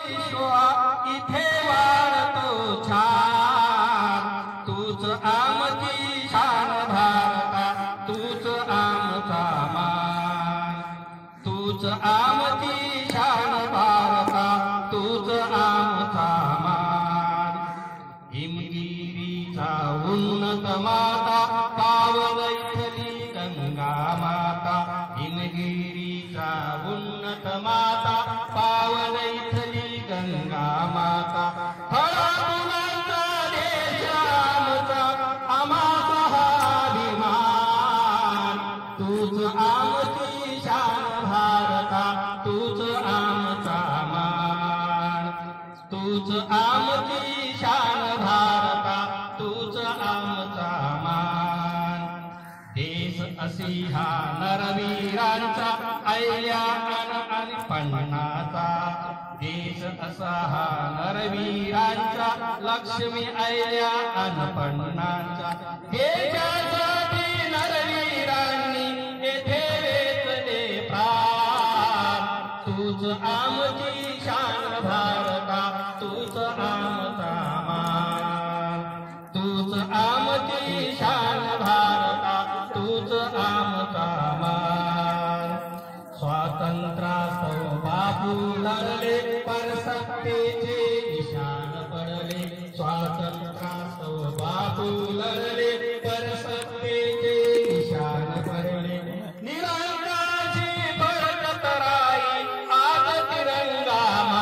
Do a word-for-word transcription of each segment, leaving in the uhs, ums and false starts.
विश्वा इथे वाढतो छान तूच आमची शान भारता तूच आमचा मान तूच आमची शान भारता तूच आमचा मान हिमगिरीचा उन्नत माता पावनैथली गंगा माता हिमगिरीचा उन्नत माता पावनैथली गंगा माता फळा फुलांचा देश आमचा आम्हाचा अभिमान तूच आमची शान भारता तूच आमचा मान तूच आमची शान भारता तूच आमचा मान देश असी हा नरवीरांचा ऐल्या आणि पन्नाचा देश असा हा नरवीरांचा लक्ष्मी ऐल्या आणि पन्नाचा देशासाठी नरवीरांनी येथे वेचले प्राण तूच आमची शान भारता तूच आमचा मान तूच आमची शान भारता तूच आमचा मान स्वातंत्र्यास्तव बापू लढले पर सत्तेचे निशाण पडले स्वातंत्र्यास्तव बापू लढले पर सत्तेचे निशाण पडले निरंकाची बळकत राई आज तिरंगा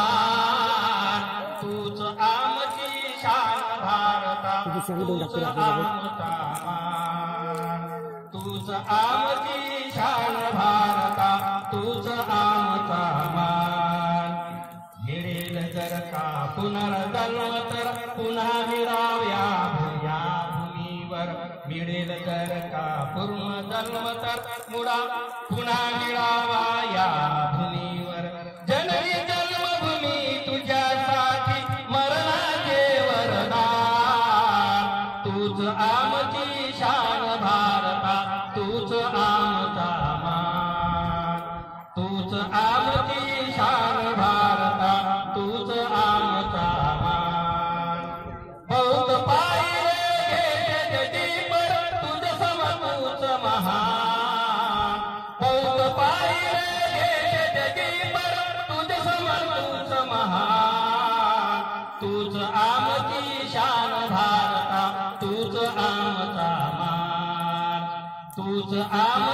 मान तूच आमची शान भारता तूच आमचा मान तूच आमची शान भारता तूच आमचा मान मिळेल जर का पुनर्जन्म तर पुन्हा मिळाव्या या भूमीवर मिळेल जर का पुनर्जन्म तर मुळा पुन्हा मिळावा या भूमीवर जननी जन्मभूमी तुझ्यासाठी मरणाचे वरदान तूच आमची शान भारता तूच आमचा मान तूच आमची शान भारता तूच आमचा मान बहुत पाहिले जगदीपर तुझ सम तूच महान बहुत पाहिले जगदीपर तुझ सम तूच महान तूच आमची शान भारता तूच आमचा मान तूच आम